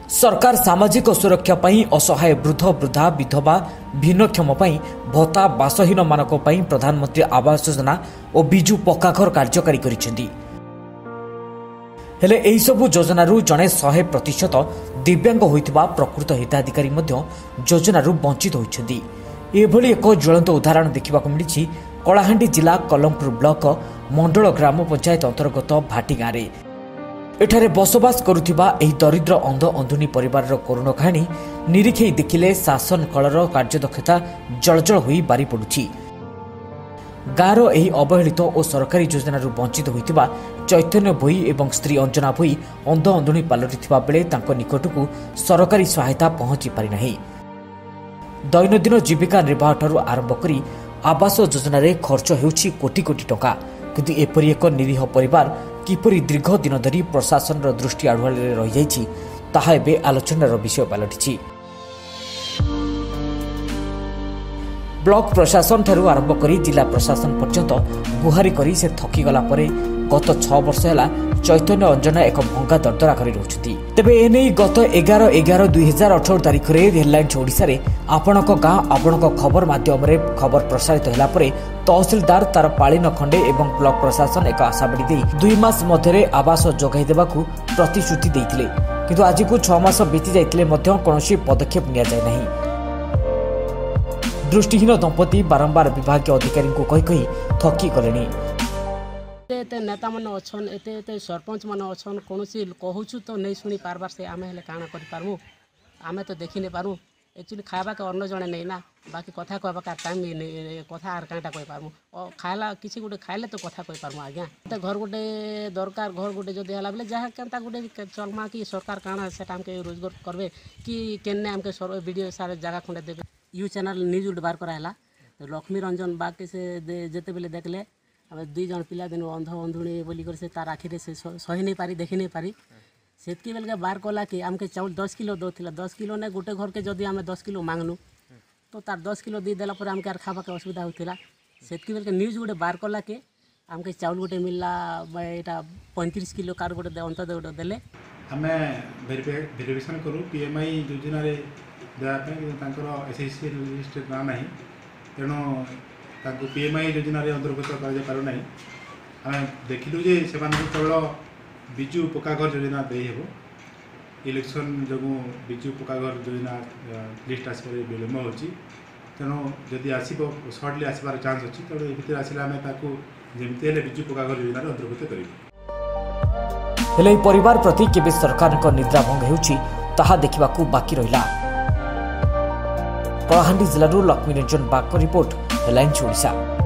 सरकार सामाजिक सुरक्षा पई असहाय वृद्ध वृद्धा विधवा भिन्नक्षम पई भत्ता बासहीन मानक पई प्रधानमंत्री आवास योजना और बिजु पक्काघर कार्यकारी करिसेंती। हेले एही सबु योजनारू जणे 100% दिव्यांग होइतिबा प्रकृत हिताधिकारी मध्य योजनारू वंचित होइछंती। एभली एक ज्वलंत उदाहरण देखिबाकु मिलिछि कलाहांडी जिला कलमपुर ब्लॉक मंडल ग्राम पंचायत अंतर्गत भाटी गाँव में। एठारे बसवास करुथिबा एही दरिद्र अंध अंधुनी परिवार करुण कहानी निरीक्षे देखिले शासन कलर कार्यदक्षता जलजल होई बारी पड़ुछि। गाँवर एही अवहेलित और सरकारी योजनारू वंचित होइतिबा चैतन्य भोई एवं स्त्री अंजना भोई अंध अंधुनी पालटिथिबा बेले तांको निकटकू सरकारी सहायता पहुंची पारि नाही। दैनंदिन जीविका निर्वाह ठारू आरंभ करी आवास योजना रे खर्च हेउछि कोटी कोटी टंका, किंतु एपरि एक निरीह परिवार किपरि दीर्घ दिन धरी प्रशासन दृष्टि आढ़ुआले रही जाइछि ताहा एबे आलोचनार विषय पलटिछि। ब्लॉक प्रशासन ठारू आरंभ करी जिला प्रशासन पर्यंत गुहारी करी से थकीगला परे गत 6 वर्ष है चैतन्य अंजना एक भंगा दरदरा कर रही। तेबे एने गत 11/11/2018 तारीख में हेडलाइन्स ओडिशा रे आपणक गाँ आपणक खबर माध्यम खबर प्रसारित होला परे तहसिलदार तार पाली न खंडे एवं ब्लॉक प्रशासन एक आशाबाड़ी दे 2 मास मध्य आवास जोगाई देबाकू प्रतिश्रुति देइतिले, किंतु आज को 6 मास बीती जाइतिले मध्य कोनोसी पदक्षेप निया जाय नाही। दृष्टिहीन दंपति बारंबार विभागीय अधिकारी को कही कही थकी गलेनी। एते नेता मन अछन एते सरपंच मन अछन कोनोसी कहूछु तो नहीं सुनी पारबार से आमे हेले काना करि पारमु, आमे तो देखि नै पारमु। एक्चुअली खाइबा के अन्न जणे नै ना, बाकी कथा कहबा का टाइम नै, कथा आर काटा कहि पारमु। ओ खाइला किछि गुटे खाइले तो कथा कहि पारमु। आज्ञा त घर गुटे दरकार, घर गुटे जदि हला बेले जहा केनता गुटे चलमा कि सरकार काना सेटा हमके रोजगार करबे कि केन्ने हमके वीडियो सारे जगह खंडे देबे। यू चैनल न्यूज उठ बार कराला तो लक्ष्मी रंजन बाकी से जेते बेले देखले अब 2 जन पिला दिन अंध अंधुणी बोली कर से तार आखिरे से सही नहीं पारी देखि नहीं पारी सेतकी बेल के बार कला कि आमके चाउल 10 किलो दोथिला। 10 किलो ने गोटे घर के जदि आमे 10 किलो मांगनु तो तार 10 किलो दी देला पर आमके आर खाबा के असुविधा होतिला। सेतकी बेल के न्यूज गोटे बार कला के आमके चाउल गोटे मिलला एटा 35 किलो कार गोटे अंत गोटे देले। हमें वेरिफिकेशन करू पीएमआई योजना रे देवा तांकर एसएससी लिस्ट ना नहीं, तेणु तांको पीएमआई योजना रे अंतर्गत कर पारु नहीं। आम देखिलु जे से केवल बिजु पक्काघर योजना दे हेबो। इलेक्शन जो बिजु पक्काघर योजना लिस्ट आसबार विलम्ब होची, तेणु जदि आसो सर्टली आसबार चान्स अच्छी तेणु ये भितर आसिले आम ताकू जेमती हेले बिजु पक्काघर योजना रे अंतर्गत करिबु। हेले परिवार प्रति केबे सरकार को निद्रा भंग हेउची ताहा देखिबाकू बाकी रहिला। कलाहांडी जिल्लारू लक्ष्मी रंजन बाग रिपोर्ट हेडलाइन्स ओडिशा।